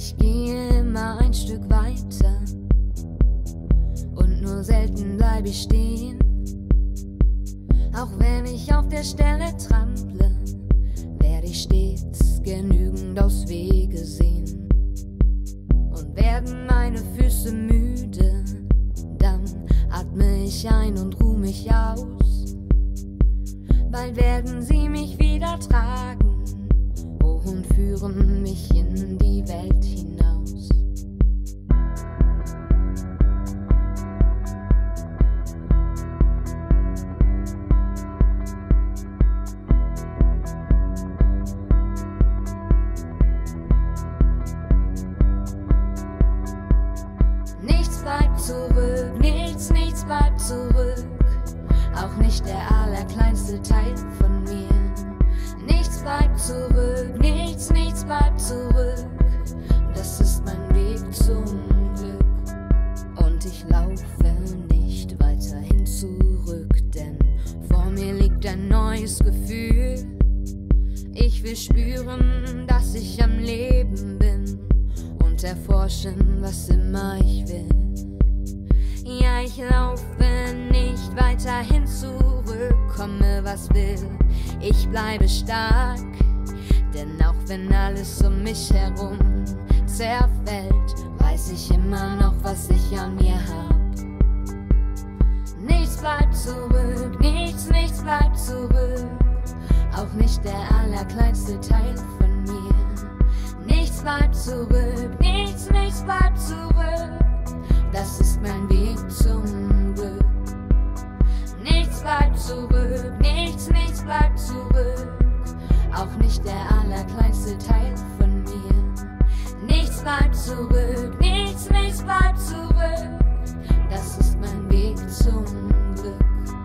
Ich gehe immer ein Stück weiter und nur selten bleib ich stehen. Auch wenn ich auf der Stelle trample, werde ich stets genügend Auswege sehen. Und werden meine Füße müde, dann atme ich ein und ruh mich aus. Bald werden sie mich wieder tragen, oh, und führen mich in die Welt hinaus. Nichts bleibt zurück, nichts bleibt zurück, auch nicht der allerkleinste Teil von mir. Nichts bleibt zurück, nichts bleibt zurück, das ist mein Weg zum Glück. Und ich laufe nicht weiterhin zurück, denn vor mir liegt ein neues Gefühl. Ich will spüren, dass ich am Leben bin und erforschen, was immer ich will. Ja, ich laufe nicht weiterhin zurück, komme was will, ich bleibe stark. Denn auch wenn alles um mich herum zerfällt, weiß ich immer noch, was ich an mir hab. Nichts bleibt zurück, nichts bleibt zurück, auch nicht der allerkleinste Teil von mir. Nichts bleibt zurück, nichts bleibt zurück, das ist mein Weg zum Glück. Nichts bleibt zurück, nichts bleibt zurück, auch nicht der allerkleinste Teil von mir. Nichts bleibt zurück, nichts bleibt zurück, das ist mein Weg zum Glück.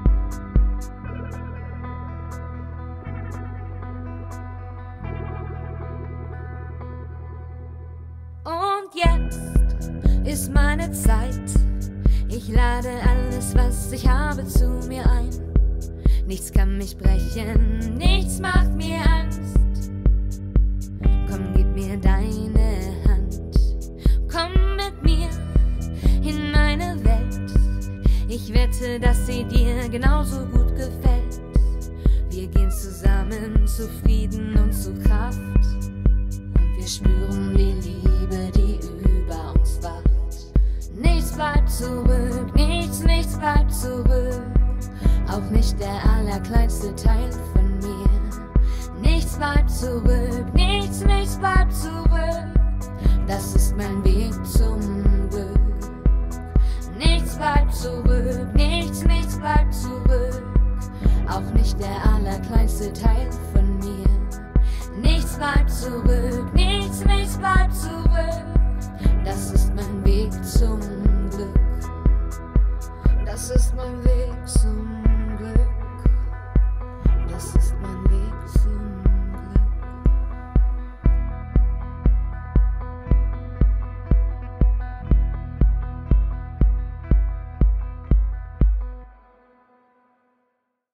Und jetzt ist meine Zeit. Ich lade alles, was ich habe, zu mir ein. Nichts kann mich brechen, nichts macht mir Angst. Komm, gib mir deine Hand, komm mit mir in meine Welt. Ich wette, dass sie dir genauso gut gefällt. Wir gehen zusammen zu Frieden und zu Kraft. Und wir spüren die Liebe, die über uns wacht. Nichts bleibt zurück, nichts bleibt zurück, auch nicht der allerkleinste Teil von mir. Nichts bleibt zurück, nichts bleibt zurück, das ist mein Weg zum Glück. Nichts bleibt zurück, nichts bleibt zurück, auch nicht der allerkleinste Teil von mir. Nichts bleibt zurück, nichts bleibt